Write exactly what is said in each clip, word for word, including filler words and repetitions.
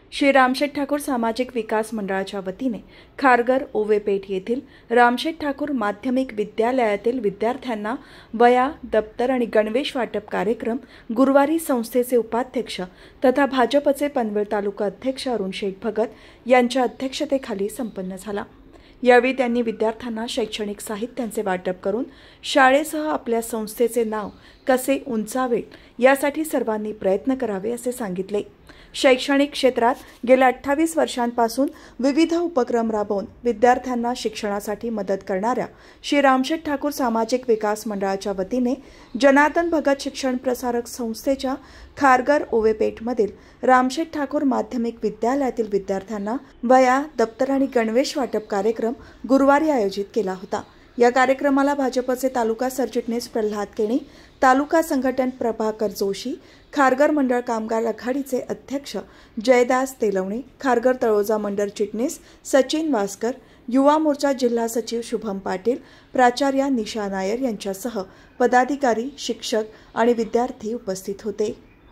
श्री रामशेठ ठाकूर सामाजिक विकास मंडळाच्या वतीने खारघर ओवेपेठ येथील रामशेठ ठाकूर माध्यमिक विद्यालयातील विद्यार्थ्यांना वह्या, दप्तर आणि गणवेश वाटप कार्यक्रम गुरुवारी संस्थेचे उपाध्यक्ष तथा भाजपचे पनवेल तालुका अध्यक्ष अरुण शेठ भगत यांच्या अध्यक्षतेखाली संपन्न झाला। यावेळी त्यांनी विद्यार्थ्यांना शैक्षणिक साहित्यांचे वाटप करून शाळेसह आपल्या संस्थेचे नाव कसे उंचावेल यासाठी सर्वांनी प्रयत्न करावे असे सांगितले। शैक्षणिक क्षेत्रात गेल्या अठ्ठावीस वर्षांपासून विविध उपक्रम राबवून विद्यार्थ्यांना शिक्षणासाठी मदत करणाऱ्या श्री रामशेठ ठाकूर सामाजिक विकास मंडळाच्या वतीने जनार्दन भगत शिक्षण प्रसारक संस्थेच्या खारघर ओवेपेठमधील रामशेठ ठाकूर माध्यमिक विद्यालयातील विद्यार्थ्यांना वह्या, दप्तर आणि गणवेश वाटप कार्यक्रम गुरुवारी आयोजित केला होता। या कार्यक्रमाला भाजपचे तालुका सरचिटणीस प्रल्हाद केणी, तालुका संघटन प्रभाकर जोशी, खारघर मंडळ कामगार आघाडीचे अध्यक्ष जयदास तेलवणे, खारघर तळोजा मंडळ चिटणीस सचिन वासकर, युवा मोर्चा जिल्हा सचिव शुभम पाटील, प्राचार्य निशा नायर यांच्यासह पदाधिकारी, शिक्षक आणि विद्यार्थी उपस्थित होते।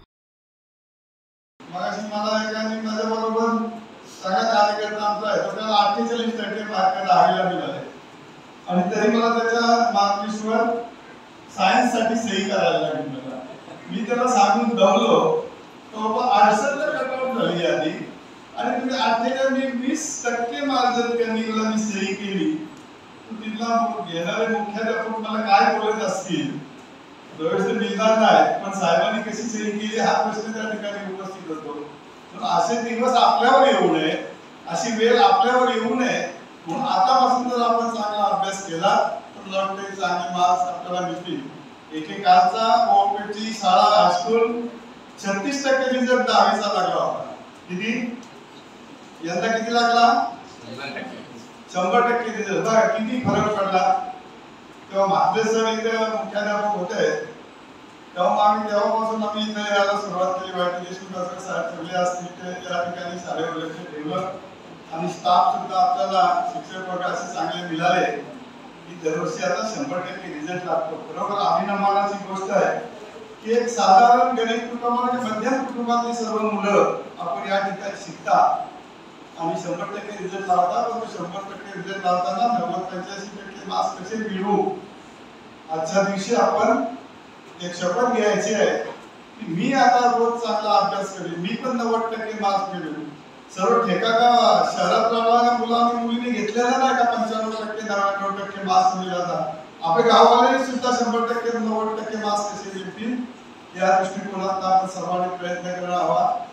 आणि तरी मला त्याच्या मार्कलिस्टवर सायन्स साठी सही करायला लागली। मला मी त्याला सांगून दमलो तो अडसष्ट कटआउट झाली आधी आणि तुम्ही आठच्या मी वीस टक्के मार्क जर त्यांनी मला मी सही केली तर तिथला घेणारे मुख्याध्यापक मला काय बोलत असतील व्यवस्थित मिळणार नाही, पण साहेबांनी कशी सही केली हा प्रश्न त्या ठिकाणी उपस्थित होतो। पण असे दिवस आपल्यावर येऊ नये, अशी वेळ आपल्यावर येऊ नये म्हणून आतापासून जर आपण चांगला अभ्यास केला तर लॉटरी चांगले मार्क्स आपल्याला मिळतील। एकेकाळचा ओवेपेठची शाळा हायस्कूल छत्तीस टक्के रिझल्ट दहावीचा लागला होता। किती यंदा किती लागला? शंभर टक्के रिझल्ट। बघा किती फरक पडला। तेव्हा माझे सर इथे मुख्याध्यापक होते तेव्हा आम्ही तेव्हापासून आम्ही इथे यायला सुरुवात केली। वाईट देशमुख साहेब सगळे असतील ते या ठिकाणी शाळेवर लक्ष ठेवलं आणि स्टाफ सुद्धा आपल्याला शिक्षक वर्ग असे चांगले मिळाले की दरवर्षी आता शंभर टक्के रिझल्ट लागतो। बरोबर अभिनमानाची गोष्ट आहे की एक साधारण गरीब कुटुंबामध्ये मध्यम कुटुंबातली सर्व मुलं आपण या ठिकाणी शिकता आणि शंभर टक्के रिझल्ट लावतात। पण शंभर टक्के रिझल्ट लावताना नव्वद पंच्याऐंशी टक्के मार्क्स कसे मिळवू आजच्या दिवशी आपण एक शपथ घ्यायची आहे की मी आता रोज चांगला अभ्यास करेन, मी पण नव्वद टक्के मार्क्स मिळवू। सर्व ठेका का शहरात राहणाऱ्या मुलांनी मुलींनी घेतलेला नाही का पंच्याण्णव टक्के नव्याण्णव टक्के मार्क्स मिळाला। आपल्या गावाला सुद्धा शंभर टक्के नव्वद टक्के मार्क्स कसे मिळतील या दृष्टिकोनात आपण सर्वांनी प्रयत्न करावा।